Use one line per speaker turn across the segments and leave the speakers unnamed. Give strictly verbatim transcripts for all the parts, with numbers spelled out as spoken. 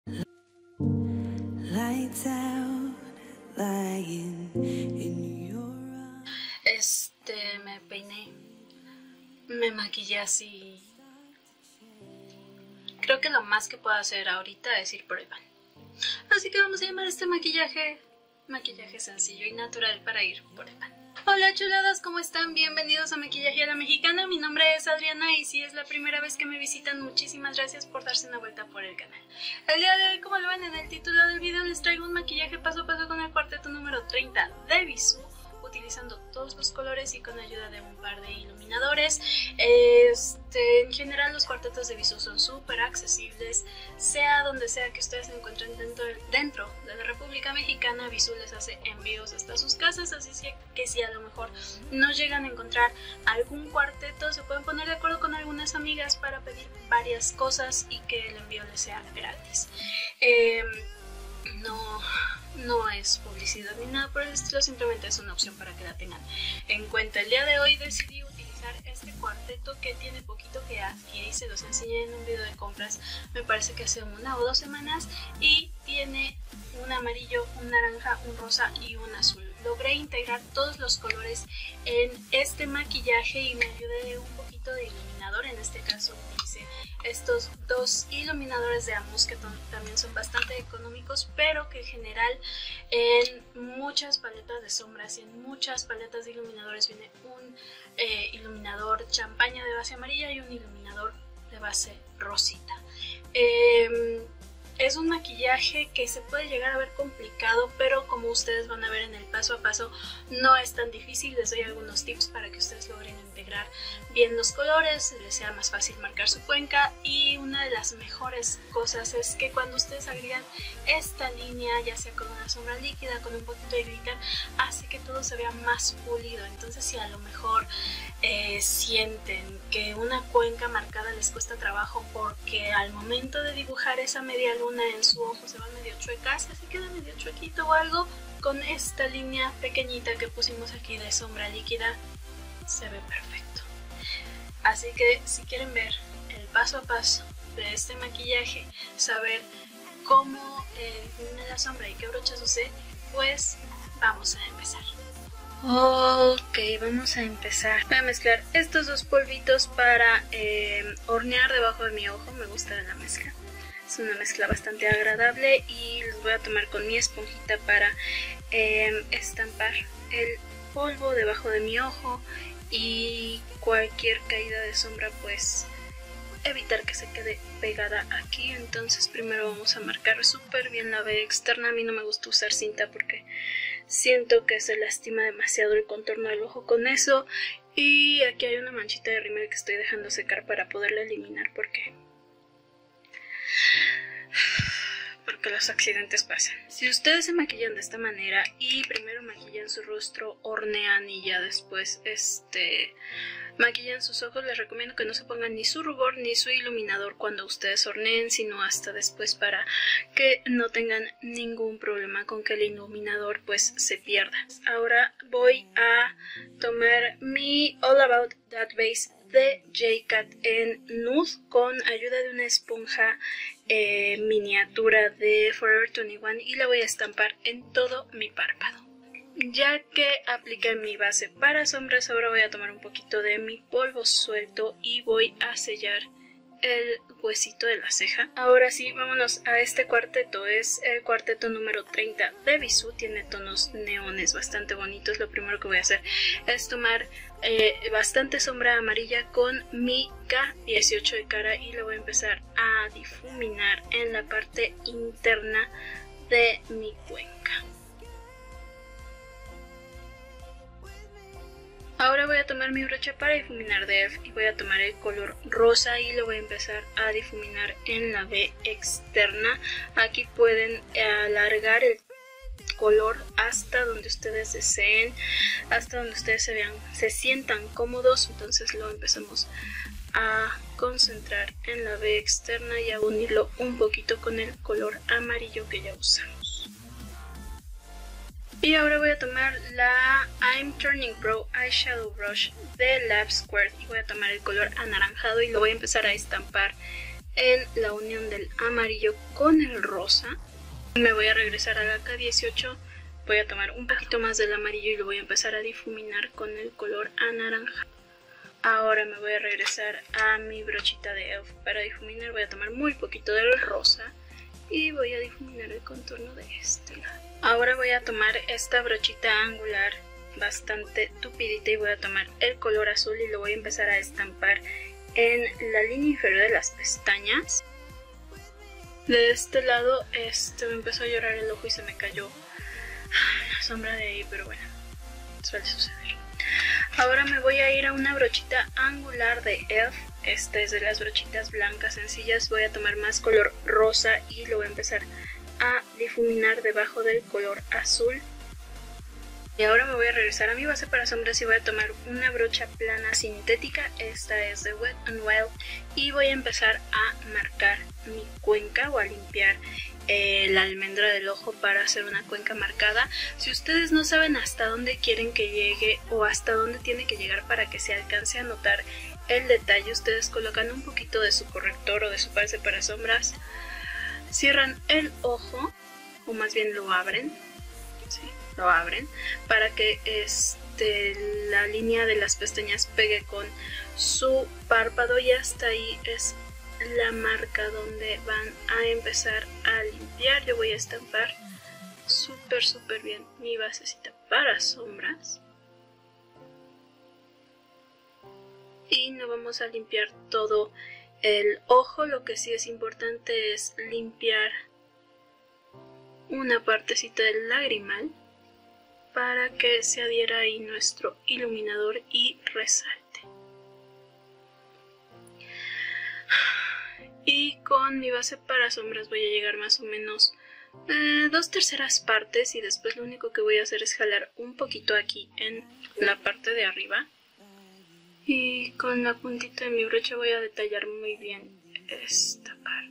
Este, me peiné, me maquillé así. Creo que lo más que puedo hacer ahorita es ir por el baño. Así que vamos a llamar este maquillaje maquillaje sencillo y natural para ir por el baño. Hola chuladas, ¿cómo están? Bienvenidos a Maquillaje a la Mexicana. Mi nombre es Adriana y si es la primera vez que me visitan, muchísimas gracias por darse una vuelta por el canal. El día de hoy, como lo ven en el título del video, les traigo un maquillaje paso a paso con el cuarteto número treinta de Bisú, utilizando todos los colores y con ayuda de un par de iluminadores. Este, en general los cuartetos de Bisú son súper accesibles, sea donde sea que ustedes se encuentren dentro, dentro de la República Mexicana. Bisú les hace envíos hasta sus casas, así que si a lo mejor no llegan a encontrar algún cuarteto, se pueden poner de acuerdo con algunas amigas para pedir varias cosas y que el envío les sea gratis. Eh, no... No es publicidad ni nada por el estilo, simplemente es una opción para que la tengan en cuenta. El día de hoy decidí utilizar este cuarteto que tiene poquito que adquirí, se los enseñé en un video de compras, me parece que hace una o dos semanas, y tiene un amarillo, un naranja, un rosa y un azul. Logré integrar todos los colores en este maquillaje y me ayudé un poquito de iluminador. En este caso utilicé estos dos iluminadores de Amus que también son bastante económicos, pero que en general en muchas paletas de sombras y en muchas paletas de iluminadores viene un eh, iluminador champaña de base amarilla y un iluminador de base rosita. Eh, Es un maquillaje que se puede llegar a ver complicado, pero como ustedes van a ver en el paso a paso, no es tan difícil. Les doy algunos tips para que ustedes logren integrar bien los colores, les sea más fácil marcar su cuenca. Y una de las mejores cosas es que cuando ustedes agregan esta línea, ya sea con una sombra líquida, con un poquito de glitter, hace que todo se vea más pulido. Entonces si a lo mejor eh, sienten que una cuenca marcada les cuesta trabajo porque al momento de dibujar esa media luna en su ojo se va medio chueca, si se queda medio chuequito o algo, con esta línea pequeñita que pusimos aquí de sombra líquida se ve perfecto. Así que si quieren ver el paso a paso de este maquillaje, saber cómo eh, difumina la sombra y qué brochas usé, pues vamos a empezar. Ok, vamos a empezar. Voy a mezclar estos dos polvitos para eh, hornear debajo de mi ojo. Me gusta la mezcla. Es una mezcla bastante agradable y los voy a tomar con mi esponjita para eh, estampar el polvo debajo de mi ojo y cualquier caída de sombra pues evitar que se quede pegada aquí. Entonces primero vamos a marcar súper bien la V externa. A mí no me gusta usar cinta porque siento que se lastima demasiado el contorno del ojo con eso. Y aquí hay una manchita de rímel que estoy dejando secar para poderla eliminar porque... porque los accidentes pasan. Si ustedes se maquillan de esta manera y primero maquillan su rostro, hornean y ya después este maquillan sus ojos, les recomiendo que no se pongan ni su rubor ni su iluminador cuando ustedes horneen, sino hasta después, para que no tengan ningún problema con que el iluminador pues se pierda. Ahora voy a tomar mi All About That Base de J Cat en nude con ayuda de una esponja eh, miniatura de Forever veintiuno y la voy a estampar en todo mi párpado. Ya que apliqué mi base para sombras, ahora voy a tomar un poquito de mi polvo suelto y voy a sellar el huesito de la ceja. Ahora sí, vámonos a este cuarteto. Es el cuarteto número treinta de Bisú. Tiene tonos neones bastante bonitos. Lo primero que voy a hacer es tomar eh, bastante sombra amarilla con mi K dieciocho de cara y lo voy a empezar a difuminar en la parte interna de mi cuenca. Ahora voy a tomar mi brocha para difuminar de E L F y voy a tomar el color rosa y lo voy a empezar a difuminar en la V externa. Aquí pueden alargar el color hasta donde ustedes deseen, hasta donde ustedes se vean, se sientan cómodos. Entonces lo empezamos a concentrar en la V externa y a unirlo un poquito con el color amarillo que ya usamos. Y ahora voy a tomar la I'm Turning Pro Eyeshadow Brush de Lab Squared y voy a tomar el color anaranjado y lo voy a empezar a estampar en la unión del amarillo con el rosa. Me voy a regresar a la K dieciocho, voy a tomar un poquito más del amarillo y lo voy a empezar a difuminar con el color anaranjado. Ahora me voy a regresar a mi brochita de E L F para difuminar, voy a tomar muy poquito del rosa y voy a difuminar el contorno de este lado. Ahora voy a tomar esta brochita angular bastante tupidita y voy a tomar el color azul y lo voy a empezar a estampar en la línea inferior de las pestañas. De este lado este me empezó a llorar el ojo y se me cayó la sombra de ahí, pero bueno, suele suceder. Ahora me voy a ir a una brochita angular de E L F, esta es de las brochitas blancas sencillas, voy a tomar más color rosa y lo voy a empezar a difuminar debajo del color azul. Y ahora me voy a regresar a mi base para sombras y voy a tomar una brocha plana sintética, esta es de Wet n Wild, y voy a empezar a marcar mi cuenca o a limpiar eh, la almendra del ojo para hacer una cuenca marcada. Si ustedes no saben hasta dónde quieren que llegue o hasta dónde tiene que llegar para que se alcance a notar el detalle, ustedes colocan un poquito de su corrector o de su base para sombras, cierran el ojo o más bien lo abren, ¿sí? Lo abren para que este, la línea de las pestañas pegue con su párpado y hasta ahí es la marca donde van a empezar a limpiar. Yo voy a estampar súper súper bien mi basecita para sombras y no vamos a limpiar todo el ojo, lo que sí es importante es limpiar una partecita del lagrimal para que se adhiera ahí nuestro iluminador y resalte. Y con mi base para sombras voy a llegar más o menos eh, dos terceras partes y después lo único que voy a hacer es jalar un poquito aquí en la parte de arriba. Y con la puntita de mi brocha voy a detallar muy bien esta parte.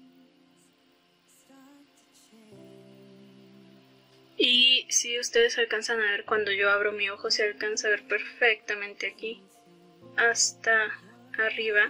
Y si ustedes alcanzan a ver cuando yo abro mi ojo, se alcanza a ver perfectamente aquí hasta arriba.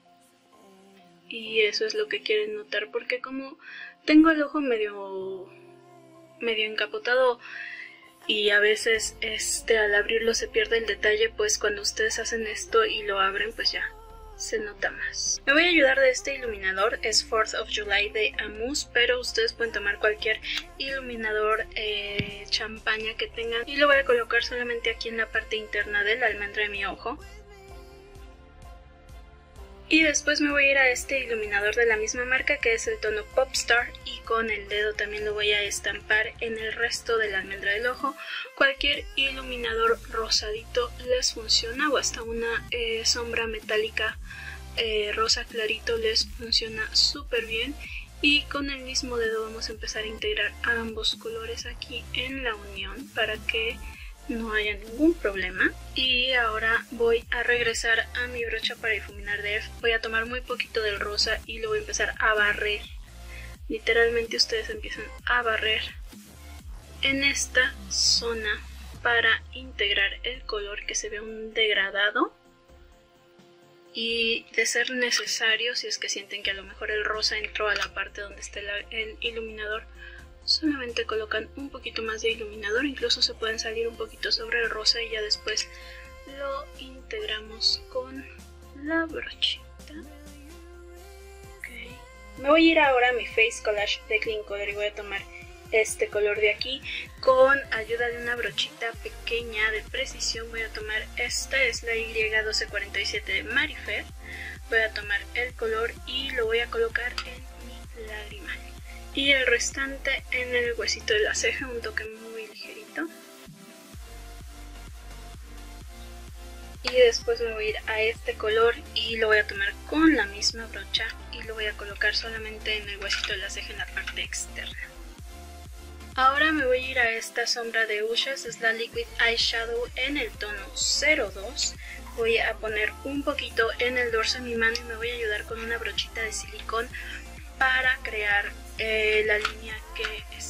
Y eso es lo que quieren notar, porque como tengo el ojo medio, medio encapotado y a veces este, al abrirlo se pierde el detalle, pues cuando ustedes hacen esto y lo abren, pues ya se nota más. Me voy a ayudar de este iluminador, es fourth of July de Amuse, pero ustedes pueden tomar cualquier iluminador eh, champaña que tengan y lo voy a colocar solamente aquí en la parte interna de la almendra de mi ojo. Y después me voy a ir a este iluminador de la misma marca que es el tono Popstar y con el dedo también lo voy a estampar en el resto de la almendra del ojo. Cualquier iluminador rosadito les funciona o hasta una eh, sombra metálica eh, rosa clarito les funciona súper bien. Y con el mismo dedo vamos a empezar a integrar ambos colores aquí en la unión para que no haya ningún problema. Y ahora voy a regresar a mi brocha para difuminar de E L F. Voy a tomar muy poquito del rosa y lo voy a empezar a barrer. Literalmente ustedes empiezan a barrer en esta zona para integrar el color, que se vea un degradado. Y de ser necesario, si es que sienten que a lo mejor el rosa entró a la parte donde está el iluminador, solamente colocan un poquito más de iluminador, incluso se pueden salir un poquito sobre el rosa y ya después lo integramos con la brochita. Okay. Me voy a ir ahora a mi Face Collage de Clean Color y voy a tomar este color de aquí con ayuda de una brochita pequeña de precisión. Voy a tomar esta, es la Y doce cuarenta y siete de Marifer. Voy a tomar el color y lo voy a colocar en mi lagrimal. Y el restante en el huesito de la ceja, un toque muy ligerito. Y después me voy a ir a este color y lo voy a tomar con la misma brocha y lo voy a colocar solamente en el huesito de la ceja en la parte externa. Ahora me voy a ir a esta sombra de Ushas, es la Liquid Eyeshadow en el tono cero dos. Voy a poner un poquito en el dorso de mi mano y me voy a ayudar con una brochita de silicón para crear Eh, la línea que está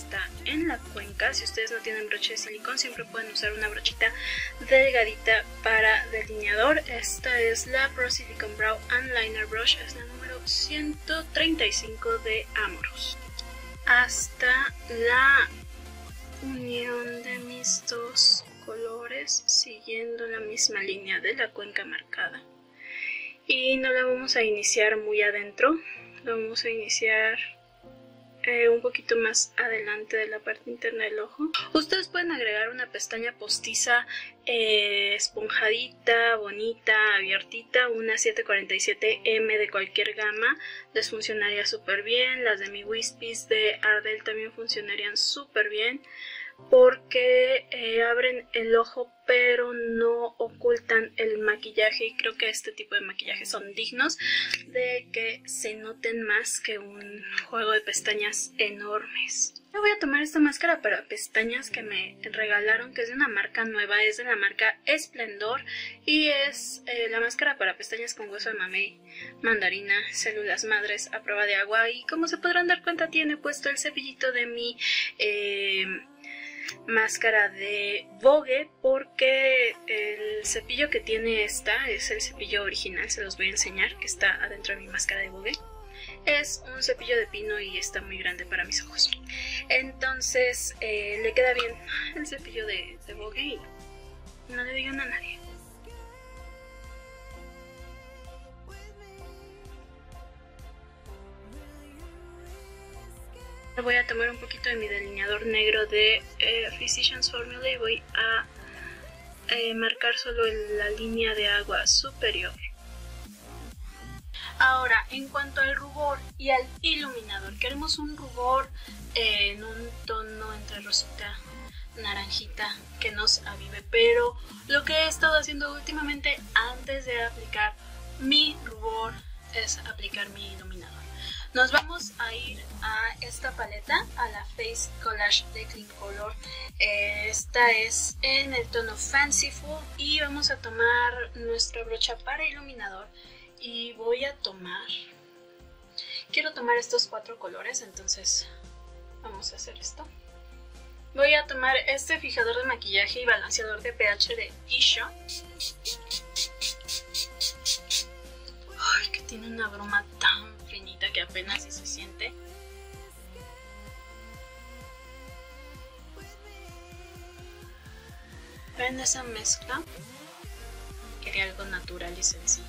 está en la cuenca. Si ustedes no tienen broche de silicón, siempre pueden usar una brochita delgadita para delineador. Esta es la Pro Silicone Brow and Liner Brush, es la número ciento treinta y cinco de Amorous. Hasta la unión de mis dos colores, siguiendo la misma línea de la cuenca marcada. Y no la vamos a iniciar muy adentro, la vamos a iniciar eh, un poquito más adelante de la parte interna del ojo. Ustedes pueden agregar una pestaña postiza eh, esponjadita, bonita, abiertita, una siete cuarenta y siete eme de cualquier gama, les funcionaría súper bien. Las de mi Wispies de Ardell también funcionarían súper bien, porque eh, abren el ojo pero no ocultan el maquillaje, y creo que este tipo de maquillaje son dignos de que se noten más que un juego de pestañas enormes. Yo voy a tomar esta máscara para pestañas que me regalaron, que es de una marca nueva, es de la marca Esplendor, y es eh, la máscara para pestañas con hueso de mamey, mandarina, células madres a prueba de agua, y como se podrán dar cuenta tiene puesto el cepillito de mi eh, máscara de Vogue, porque el cepillo que tiene esta es el cepillo original, se los voy a enseñar, que está adentro de mi máscara de Vogue. Es un cepillo de pino y está muy grande para mis ojos, entonces eh, le queda bien el cepillo de, de Vogue, y no le digan a nadie. Voy a tomar un poquito de mi delineador negro de eh, Physicians Formula y voy a eh, marcar solo la línea de agua superior. Ahora, en cuanto al rubor y al iluminador, queremos un rubor eh, en un tono entre rosita, naranjita, que nos avive, pero lo que he estado haciendo últimamente antes de aplicar mi rubor es aplicar mi iluminador. Nos vamos a ir a esta paleta, a la Face Collage de Clean Color. Eh, esta es en el tono Fanciful y vamos a tomar nuestra brocha para iluminador y voy a tomar... Quiero tomar estos cuatro colores, entonces vamos a hacer esto. Voy a tomar este fijador de maquillaje y balanceador de pH de Isha. Ay, que tiene una bruma tan finita que apenas si se siente. ¿Ven esa mezcla? Quería algo natural y sencillo.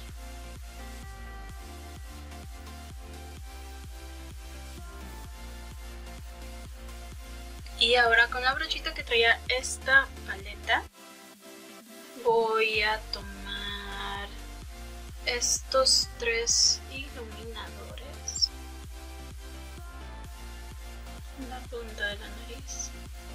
Y ahora con la brochita que traía esta paleta voy a tomar estos tres iluminadores en la punta de la nariz.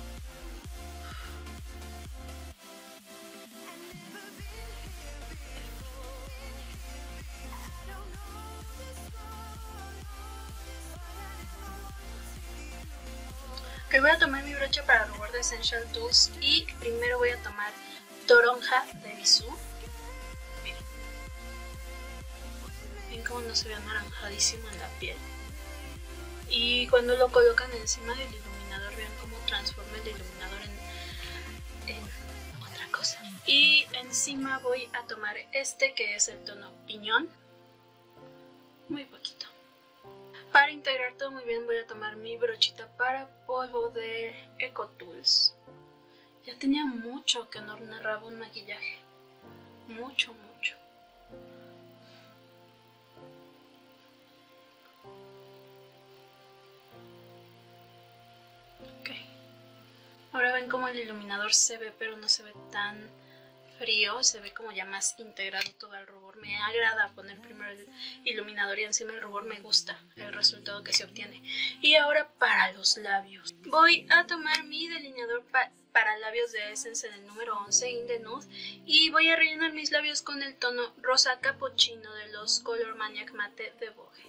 Ok, voy a tomar mi brocha para rubor de Essential Tools y primero voy a tomar Toronja de Bisú. Miren, ven cómo no se ve anaranjadísimo en la piel. Y cuando lo colocan encima del iluminador, vean cómo transforma el iluminador en, en otra cosa. Y encima voy a tomar este que es el tono piñón, muy poquito. Para integrar todo muy bien voy a tomar mi brochita para polvo de EcoTools. Ya tenía mucho que no narraba un maquillaje, mucho, mucho. Ok, ahora ven cómo el iluminador se ve, pero no se ve tan frío, se ve como ya más integrado todo el rubor. Me agrada poner primero el iluminador y encima el rubor, me gusta el resultado que se obtiene. Y ahora para los labios. Voy a tomar mi delineador pa para labios de Essence en el número once, In the Nude, y voy a rellenar mis labios con el tono rosa capuchino de los Color Maniac Matte de Vogue.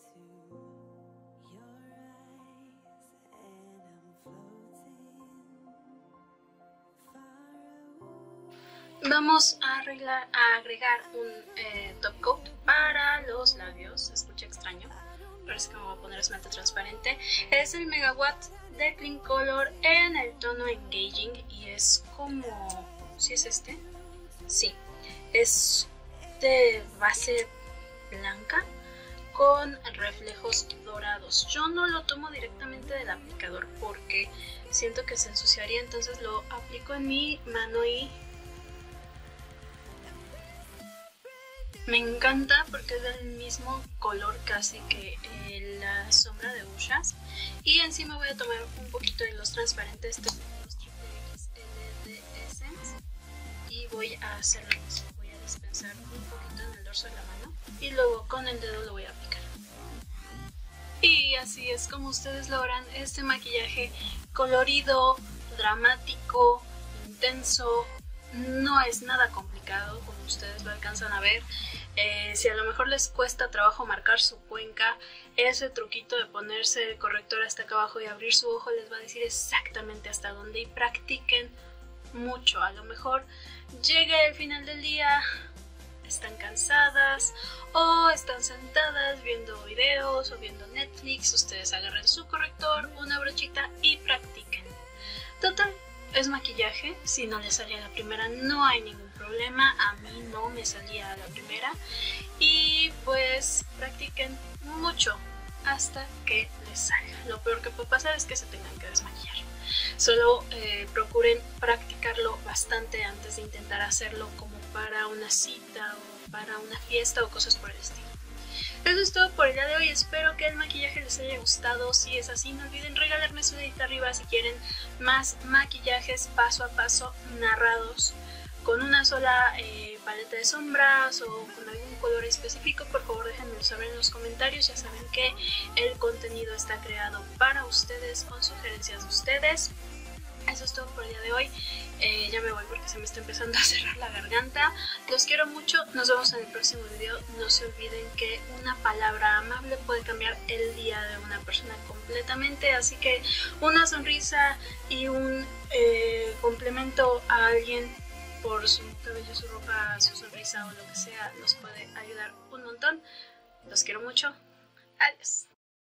Vamos a, arreglar, a agregar un eh, top coat para los labios. Se escucha extraño, parece que me voy a poner esmalte transparente. Es el Megawatt de Clean Color en el tono Engaging y es como... ¿sí es este? Sí, es de base blanca con reflejos dorados. Yo no lo tomo directamente del aplicador porque siento que se ensuciaría, entonces lo aplico en mi mano y me encanta porque es del mismo color casi que eh, la sombra de Ushas. Y encima voy a tomar un poquito de los transparentes, estos son los Triple X L de Essence, y voy a hacerlo así. Voy a dispensar un poquito en el dorso de la mano y luego con el dedo lo voy a aplicar. Y así es como ustedes logran este maquillaje colorido, dramático, intenso. No es nada complicado, como ustedes lo alcanzan a ver. Eh, si a lo mejor les cuesta trabajo marcar su cuenca, ese truquito de ponerse el corrector hasta acá abajo y abrir su ojo les va a decir exactamente hasta dónde, y practiquen mucho. A lo mejor llega el final del día, están cansadas o están sentadas viendo videos o viendo Netflix, ustedes agarren su corrector, una brochita y practiquen. Total, es maquillaje, si no les salía a la primera no hay ningún problema, a mí no me salía a la primera, y pues practiquen mucho hasta que les salga. Lo peor que puede pasar es que se tengan que desmaquillar. Solo eh, procuren practicarlo bastante antes de intentar hacerlo como para una cita o para una fiesta o cosas por el estilo. Eso es todo por el día de hoy, espero que el maquillaje les haya gustado. Si es así, no olviden regalarme su dedito arriba si quieren más maquillajes paso a paso narrados con una sola eh, paleta de sombras o con algún color específico. Por favor déjenmelo saber en los comentarios. Ya saben que el contenido está creado para ustedes con sugerencias de ustedes. Eso es todo por el día de hoy. Eh, ya me voy porque se me está empezando a cerrar la garganta. Los quiero mucho, nos vemos en el próximo video. No se olviden que una palabra amable puede cambiar el día de una persona completamente, así que una sonrisa y un eh, complemento a alguien por su cabello, su ropa, su sonrisa o lo que sea nos puede ayudar un montón. Los quiero mucho. Adiós.